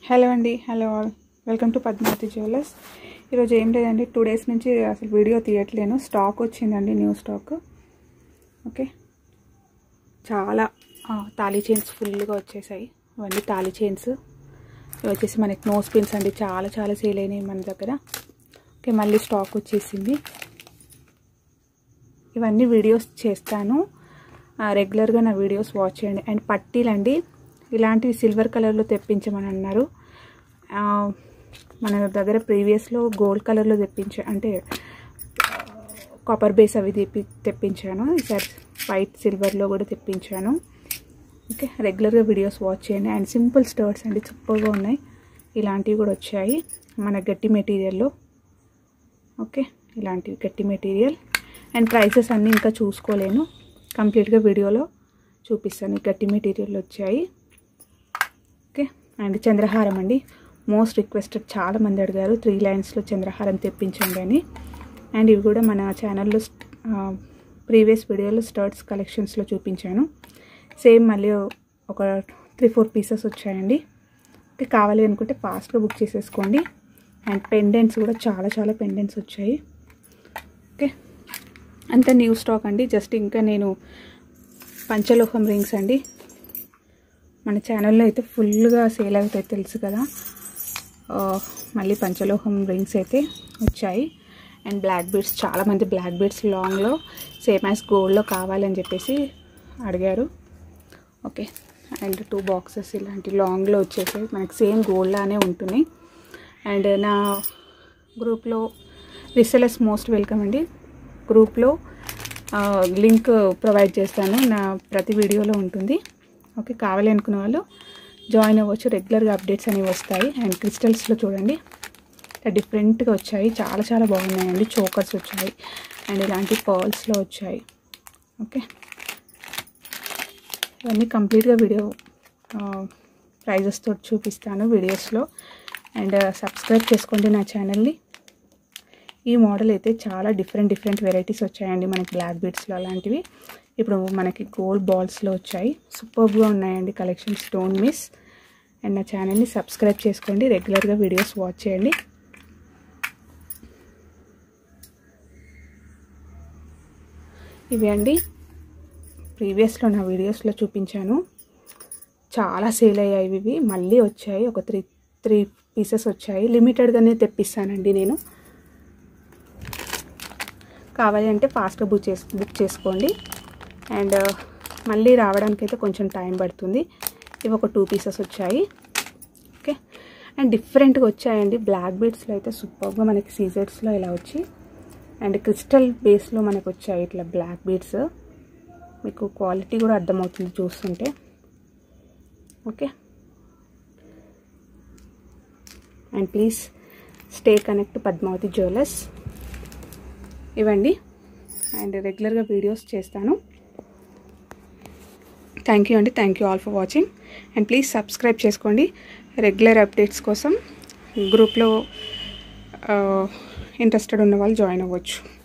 Hello అండి, hello all, welcome to Padmavathi jewellers. ఈరోజు ఏం లేదండి, 2 days నుంచి అసలు వీడియో తీయట్లేను. స్టాక్ వచ్చిందండి, న్యూ స్టాక్. ఓకే, చాలా తాళీ చైన్స్ ఫుల్గా వచ్చేసాయి. ఇవన్నీ తాళీ చైన్స్. ఇవి వచ్చేసి మనకి నోస్ పిన్స్ అండి, చాలా చాలా సేల్ అయినాయి మన దగ్గర. ఓకే, మళ్ళీ స్టాక్ వచ్చేసింది. ఇవన్నీ వీడియోస్ చేస్తాను, రెగ్యులర్గా నా వీడియోస్ వాచ్ చేయండి. అండ్ పట్టీలండి, ఇలాంటివి సిల్వర్ కలర్లో తెప్పించమని అన్నారు. మన దగ్గర ప్రీవియస్లో గోల్డ్ కలర్లో అంటే కాపర్ బేస్ అవి తెప్పించాను. ఈసారి వైట్ సిల్వర్లో కూడా తెప్పించాను. ఓకే, రెగ్యులర్గా వీడియోస్ వాచ్ చేయండి. అండ్ సింపుల్ స్టర్ట్స్ అండి, సూపర్గా ఉన్నాయి. ఇలాంటివి కూడా వచ్చాయి మన గట్టి మెటీరియల్లో. ఓకే, ఇలాంటివి గట్టి మెటీరియల్. అండ్ ప్రైసెస్ అన్నీ ఇంకా చూసుకోలేను, కంప్లీట్గా వీడియోలో చూపిస్తాను. గట్టి మెటీరియల్ వచ్చాయి. ఓకే, అండ్ చంద్రహారం అండి, మోస్ట్ రిక్వెస్టెడ్, చాలామంది అడిగారు 3 lines చంద్రహారం తెప్పించండి అని. అండ్ ఇవి కూడా మన ఛానల్లో ప్రీవియస్ వీడియోలో స్టర్ట్స్ కలెక్షన్స్లో చూపించాను. సేమ్ మళ్ళీ ఒక 3-4 pieces వచ్చాయండి. ఓకే, కావాలి అనుకుంటే ఫాస్ట్గా బుక్ చేసేసుకోండి. అండ్ పెండెంట్స్ కూడా చాలా చాలా పెండెంట్స్ వచ్చాయి. ఓకే, అంతా న్యూ స్టాక్ అండి. జస్ట్ ఇంకా నేను పంచలోహం రింగ్స్ అండి, మన ఛానల్లో అయితే ఫుల్గా సేల్ అవుతాయి తెలుసు కదా. మళ్ళీ పంచలోహం రింగ్స్ అయితే వచ్చాయి. అండ్ బ్లాక్ బీడ్స్, చాలామంది బ్లాక్ బీడ్స్ లాంగ్లో సేమ్ యాజ్ గోల్డ్లో కావాలని చెప్పేసి అడిగారు. ఓకే, అండ్ 2 boxes ఇలాంటి లాంగ్లో వచ్చేసాయి, మనకి సేమ్ గోల్డ్లానే ఉంటుంది. అండ్ నా గ్రూప్లో రీసెలర్స్ మోస్ట్ వెల్కమ్ అండి. గ్రూప్లో లింక్ ప్రొవైడ్ చేస్తాను, నా ప్రతి వీడియోలో ఉంటుంది. ఓకే, కావాలి అనుకున్న వాళ్ళు జాయిన్ అవ్వచ్చు, రెగ్యులర్గా అప్డేట్స్ అనేవి వస్తాయి. అండ్ క్రిస్టల్స్లో చూడండి, డిఫరెంట్గా వచ్చాయి, చాలా చాలా బాగున్నాయండి. చోకర్స్ వచ్చాయి అండ్ ఇలాంటి పర్ల్స్లో వచ్చాయి. ఓకే, ఇవన్నీ కంప్లీట్గా వీడియో ప్రైజెస్తో చూపిస్తాను వీడియోస్లో. అండ్ సబ్స్క్రైబ్ చేసుకోండి నా ఛానల్ని. ఈ మోడల్ అయితే చాలా డిఫరెంట్ వెరైటీస్ వచ్చాయండి మనకి బ్లాక్ బీడ్స్లో. అలాంటివి ఇప్పుడు మనకి గోల్డ్ బాల్స్లో వచ్చాయి. సూపర్గా ఉన్నాయండి కలెక్షన్స్, డోంట్ మిస్. అండ్ నా ఛానల్ని సబ్స్క్రైబ్ చేసుకోండి, రెగ్యులర్గా వీడియోస్ వాచ్ చేయండి. ఇవి అండి, ప్రీవియస్లో నా వీడియోస్లో చూపించాను, చాలా సేల్ అయ్యాయి. ఇవి మళ్ళీ వచ్చాయి, ఒక 3 pieces వచ్చాయి. లిమిటెడ్గానే తెప్పిస్తానండి నేను. కావాలి అంటే ఫాస్ట్గా బుక్ చేసుకోండి. అండ్ మళ్ళీ రావడానికి అయితే కొంచెం టైం పడుతుంది. ఇవి ఒక 2 pieces వచ్చాయి. ఓకే, అండ్ డిఫరెంట్గా వచ్చాయండి. బ్లాక్ బీడ్స్లో అయితే సూపర్గా మనకి సీజెడ్స్లో ఇలా వచ్చి, అండ్ క్రిస్టల్ బేస్లో మనకు వచ్చాయి ఇట్లా బ్లాక్ బీడ్స్. మీకు క్వాలిటీ కూడా అర్థమవుతుంది చూస్తుంటే. Okay, and please stay connect Padmavathi jewellers. ఇవ్వండి, అండ్ రెగ్యులర్గా వీడియోస్ చేస్తాను. థ్యాంక్ యూ అండి, thank you all for watching. And please subscribe చేసుకోండి రెగ్యులర్ అప్డేట్స్ కోసం. గ్రూప్లో ఇంట్రెస్టెడ్ ఉన్న వాళ్ళు జాయిన్ అవ్వచ్చు.